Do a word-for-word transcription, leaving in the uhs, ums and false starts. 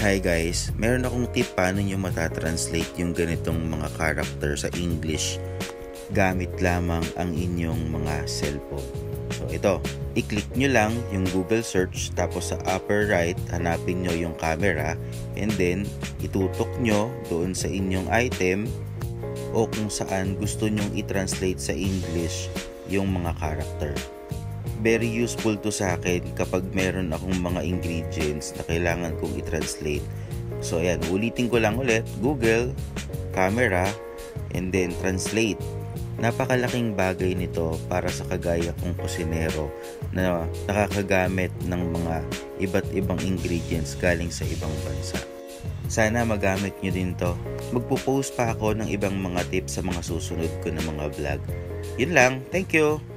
Hi guys, meron akong tip paano nyo matatranslate yung ganitong mga character sa English gamit lamang ang inyong mga cellphone. So ito, i-click nyo lang yung Google search, tapos sa upper right, hanapin nyo yung camera, and then itutok nyo doon sa inyong item o kung saan gusto nyong i-translate sa English yung mga character. Very useful to sa akin kapag meron akong mga ingredients na kailangan kong i-translate. So ayan, ulitin ko lang ulit, Google, camera, and then translate. Napakalaking bagay nito para sa kagaya kong kusinero na nakakagamit ng mga iba't ibang ingredients galing sa ibang bansa. Sana magamit nyo din to. Magpo-post pa ako ng ibang mga tips sa mga susunod ko na mga vlog. Yun lang, thank you!